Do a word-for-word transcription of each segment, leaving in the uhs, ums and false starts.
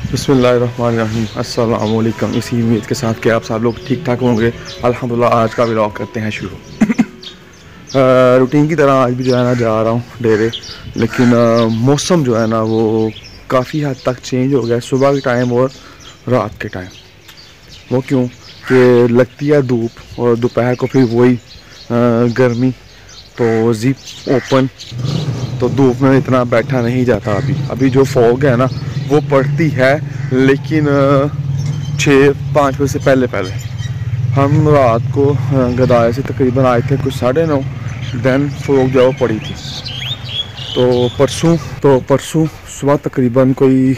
बिस्मिल्लाहिर्रहमानिर्रहीम अस्सलाम वालेकुम। इसी उम्मीद के साथ कि आप सब लोग ठीक ठाक होंगे। अल्हम्दुलिल्लाह आज का व्लॉग करते हैं शुरू। रूटीन की तरह आज भी जो है ना जा रहा हूँ डेरे, लेकिन आ, मौसम जो है ना वो काफ़ी हद तक चेंज हो गया सुबह के टाइम और रात के टाइम। वो क्यों कि लगती है धूप और दोपहर को फिर वही गर्मी, तो जिप ओपन, तो धूप में इतना बैठा नहीं जाता। अभी अभी जो फॉग है ना वो पड़ती है, लेकिन छः पाँच बजे से पहले पहले हम रात को गदाए से तकरीबन आए थे कुछ साढ़े नौ, देन फॉग जो पड़ी थी। तो परसों तो परसों सुबह तकरीबन कोई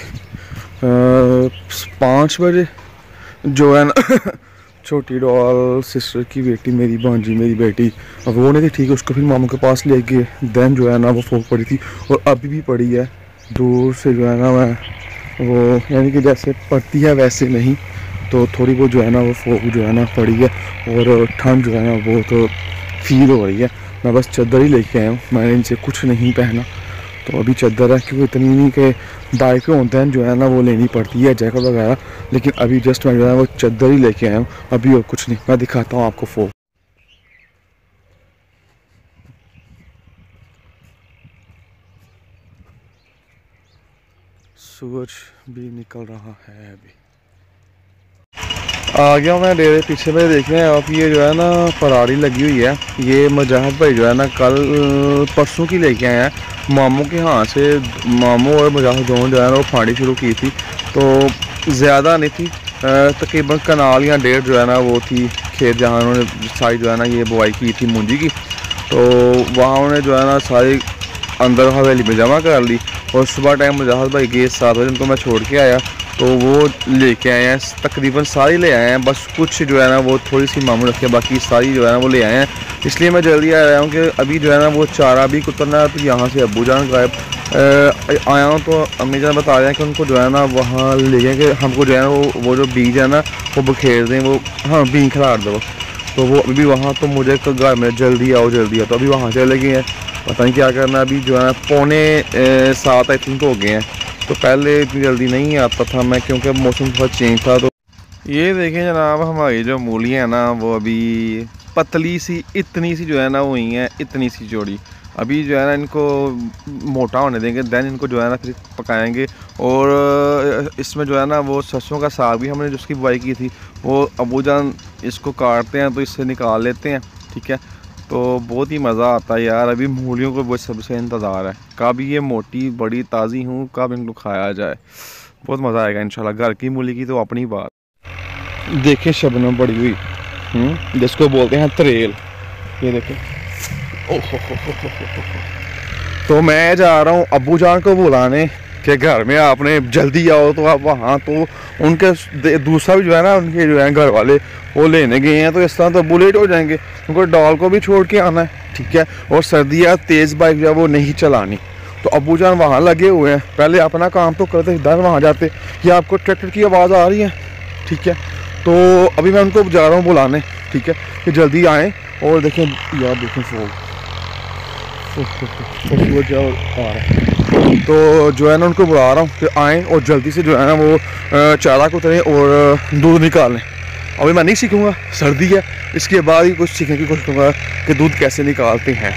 पाँच बजे जो है ना छोटी डॉल सिस्टर की बेटी, मेरी भांजी मेरी बेटी, अब वो नहीं थी ठीक, उसको फिर मामू के पास ले गए। देन जो है ना वो फॉग पड़ी थी और अभी भी पड़ी है दूर से जो है ना मैं वो, यानी कि जैसे पड़ती है वैसे नहीं, तो थोड़ी बहुत जो है ना वो फॉग जो है ना पड़ी है और ठंड जो है ना वो तो फील हो रही है। मैं बस चादर ही लेके आया हूँ, मैंने इनसे कुछ नहीं पहना। तो अभी चादर है क्योंकि इतनी नहीं कि बाइक पे होते हैं जो है ना वो लेनी पड़ती है जैकेट वगैरह, लेकिन अभी जस्ट मैं जो है वो चादर ही लेके आया हूँ अभी और कुछ नहीं। मैं दिखाता हूँ आपको फॉग। सूरज भी निकल रहा है अभी। आ गया मैं डेरे पीछे में, देख रहे हैं आप ये जो है ना पराड़ी लगी हुई है। ये मुजाहिद भाई जो है ना कल परसों की लेके आए हैं मामू के यहाँ से। मामू और मुजाहिद दोनों जो है ना वो फाड़ी शुरू की थी, तो ज़्यादा नहीं थी, तकरीबन कनाल या डेढ़ जो है ना वो थी खेत जहाँ उन्होंने साइड जो है ना ये बुआई की थी मूंजी की। तो वहाँ उन्होंने जो है ना सारी अंदर हवेली में जमा कर ली और सुबह टाइम मुजाहिद भाई गए सात बजे, उनको मैं छोड़ के आया तो वो लेके आए हैं, तकरीबन सारी ले आए हैं। बस कुछ जो है ना वो थोड़ी सी मामूल रखे, बाकी सारी जो है ना वो ले आए हैं। इसलिए मैं जल्दी आ रहा हूँ कि अभी जो है ना वो चारा भी कुतरना है। तो यहाँ से अब्बू जान गायब आया हूँ, तो अम्मी जान बता रहे हैं कि उनको जो है ना वहाँ ले गए कि हमको जो है ना वो वो जो बीज है ना वो बखेर दें, वो हाँ बीज खिलाड़ दो। तो वो अभी वहाँ, तो मुझे घर में जल्दी आओ जल्दी आओ, तो अभी वहाँ चले गए हैं। पता नहीं क्या करना। अभी जो है ना पौने सात आई थिंक हो गए हैं, तो पहले इतनी जल्दी नहीं आता था मैं क्योंकि मौसम बहुत चेंज था। तो ये देखें जनाब हमारी जो मूलियाँ हैं ना वो अभी पतली सी इतनी सी जो है ना वो हुई हैं, इतनी सी जोड़ी। अभी जो है ना इनको मोटा होने देंगे, देन इनको जो है ना फिर पकाएंगे। और इसमें जो है ना वो सरसों का साग भी हमने जिसकी बुआई की थी वो अबू जान इसको काटते हैं तो इससे निकाल लेते हैं, ठीक है। तो बहुत ही मज़ा आता है यार। अभी मूलियों को बहुत सबसे इंतज़ार है कब ये मोटी बड़ी ताज़ी हूँ, कब इनको खाया जाए। बहुत मज़ा आएगा इंशाल्लाह। घर की मूली की तो अपनी बात। देखें शबनम बड़ी हुई, जिसको बोलते हैं त्रेल, ये देखें। ओह हो हो हो हो हो। तो मैं जा रहा हूँ अब्बू जान को बुलाने कि घर में आपने जल्दी आओ। तो आप वहाँ तो उनके दूसरा भी जो है ना उनके जो है घर वाले वो लेने गए हैं, तो इस तरह तो बुलेट हो जाएंगे। उनको डॉल को भी छोड़ के आना है, ठीक है। और सर्दियाँ तेज़ बाइक जो है वो नहीं चलानी, तो अब्बू जान वहाँ लगे हुए हैं। पहले अपना काम तो करते इधर वहाँ जाते। ये आपको ट्रैक्टर की आवाज़ आ रही है, ठीक है। तो अभी मैं उनको जा रहा हूँ बुलाने, ठीक है, कि जल्दी आएँ। और देखें यार देखें फॉग जो आ रहा है, तो जो है ना उनको बुला रहा हूँ कि आएँ और जल्दी से जो है ना वो चारा को उतरें और दूध निकालें। अभी मैं नहीं सीखूँगा, सर्दी है, इसके बाद ही कुछ सीखने की कोशिश करूँगा कि दूध कैसे निकालते हैं।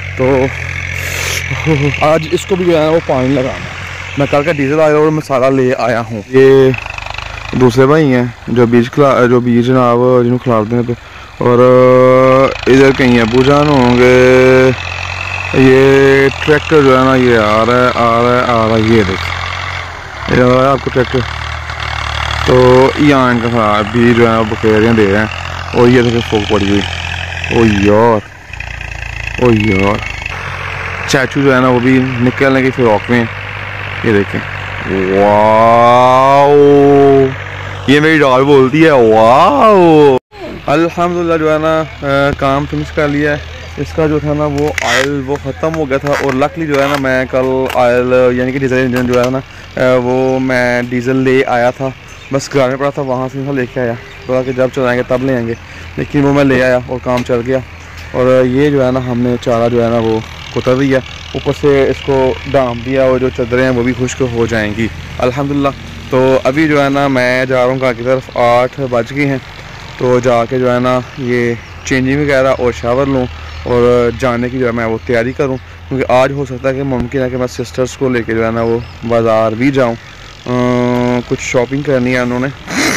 तो आज इसको भी जो है ना वो पानी लगाना। मैं कल का डीजल आया और मसाला ले आया हूँ। ये दूसरे भाई हैं जो बीज खिला जो बीज जनाब जिन्होंने खिलाते हैं, तो और इधर कहीं अबू जान होंगे। ये ट्रैक्टर जो है ना ये आ रहा है आ रहा है आ रहा है, ये देखिए ये आ रहा है आपको ट्रैक्टर। तो यहाँ इनका खराब भी जो है बखेरियाँ दे रहे हैं। और ये देखिए फॉग पड़ी हुई। ओ यार ओ यार चाचू जो है ना वो भी निकलने की फिरौक में, ये देखें। वाओ, ये मेरी डॉल बोलती है वाओ। अल्हम्दुलिल्लाह जो है ना आ, काम फिनिश कर लिया है। इसका जो था ना वो ऑयल वो ख़त्म हो गया था, और लकली जो है ना मैं कल ऑयल यानी कि डीजल इंजन जो है ना वो मैं डीज़ल ले आया था। बस घर में पड़ा था, वहाँ से लेके आया, तो कि जब चलाएँगे तब ले आएंगे, लेकिन वो मैं ले आया और काम चल गया। और ये जो है ना हमने चारा जो है ना वो कुतर दिया, ऊपर से इसको डाम दिया और जो चादरें हैं वो भी खुश्क हो जाएंगी अल्हम्दुलिल्लाह। तो अभी जो है ना मैं जा रहा हूँ घर की तरफ, आठ बज गए हैं। तो जाके जो है ना ये चेंजिंग वगैरह और शावर लूँ और जाने की जो है मैं वो तैयारी करूँ, क्योंकि आज हो सकता है कि मुमकिन है कि मैं सिस्टर्स को लेके जो है ना वो बाज़ार भी जाऊँ। कुछ शॉपिंग करनी है उन्होंने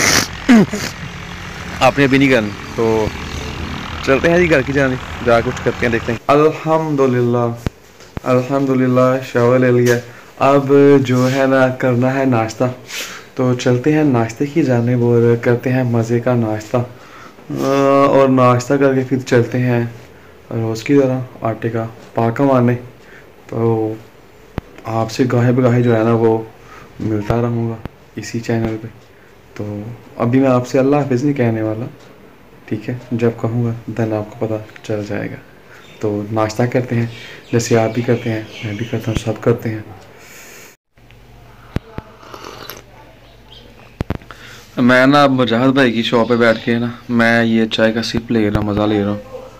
आपने अभी नहीं करनी, तो चलते हैं जी घर की जाने, जा कुछ करते हैं, देखते हैं। अल्हम्दुलिल्लाह अल्हम्दुलिल्लाह शावर ले लिया। अब जो है ना करना है नाश्ता, तो चलते हैं नाश्ते की जानिब और करते हैं मज़े का नाश्ता। और नाश्ता करके फिर चलते हैं रोज़ की तरह आटे का पाका मारने। तो आपसे गाहे बगाहे जो है ना वो मिलता रहूँगा इसी चैनल पे। तो अभी मैं आपसे अल्लाह हाफ़िज़ नहीं कहने वाला, ठीक है, जब कहूँगा देन आपको पता चल जाएगा। तो नाश्ता करते हैं, जैसे आप भी करते हैं मैं भी करता हूँ, सब करते हैं। मैं ना मुजाहिद भाई की शॉप पे बैठ के ना मैं ये चाय का सिप ले रहा, मज़ा ले रहा हूँ।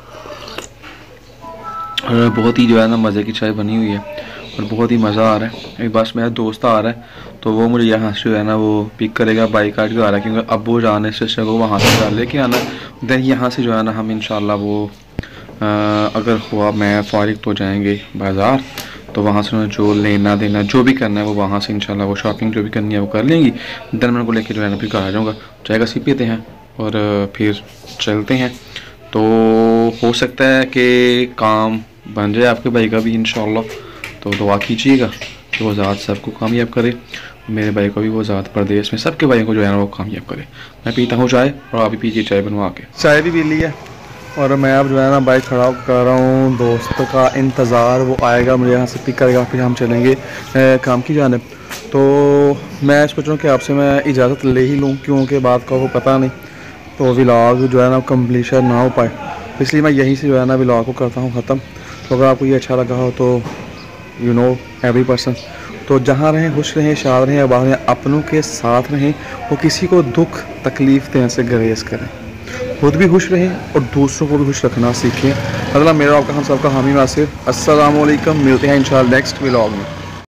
और बहुत ही जो है ना मज़े की चाय बनी हुई है और बहुत ही मज़ा आ रहा है। एक बार मेरा दोस्त आ रहा है तो वो मुझे यहाँ से जो है ना वो पिक करेगा, बाइक काट के आ रहा है, क्योंकि अब्बू जाने सिस्टर को वहाँ से लेके आना है। देन यहाँ से जो है ना हम इंशाल्लाह वो आ, अगर हुआ मैं फारिग तो जाएंगे बाज़ार, तो वहाँ से जो लेना देना जो भी करना है वो वहाँ से इंशाल्लाह वो शॉपिंग जो भी करनी है वो कर लेंगी। देन मैं उनको लेके जो है ना फिर घर आ जाऊँगा, चाय का सिप पीते हैं और फिर चलते हैं। तो हो सकता है कि काम बन जाए आपके भाई का भी इंशाल्लाह, तो दुआ कीजिएगा कि वो ज़ात सबको कामयाब करे, मेरे भाई को भी वो ज़ात परदेश में सबके भाइयों को जो है ना वो कामयाब करे। मैं पीता हूँ चाय और आप भी पीजिए चाय बनवा के। चाय भी पी ली है और मैं अब जो है ना बाइक खड़ा कर रहा हूँ, दोस्त का इंतज़ार, वो आएगा मुझे यहाँ से पिक करेगा, फिर हम चलेंगे ए, काम की जानिब। तो मैं सोच रहा हूँ कि आपसे मैं इजाज़त ले ही लूँ, क्योंकि बात का वो पता नहीं तो व्लॉग जो है ना कम्प्लीशन ना हो पाए, इसलिए मैं यहीं से जो है ना व्लॉग को करता हूँ ख़त्म। तो अगर आपको ये अच्छा लगा हो तो यू नो एवरी पर्सन, तो जहाँ रहें खुश रहें, शाद रहें, आबाद रहें, अपनों के साथ रहें, वो किसी को दुख तकलीफ़ देने से गुरेज़ करें, खुद भी खुश रहें और दूसरों को भी खुश रखना सीखें। अल्लाह मेरा आपका हम सबका हामी नासिर। अस्सलाम वालेकुम, मिलते हैं इंशाअल्लाह नेक्स्ट व्लॉग में।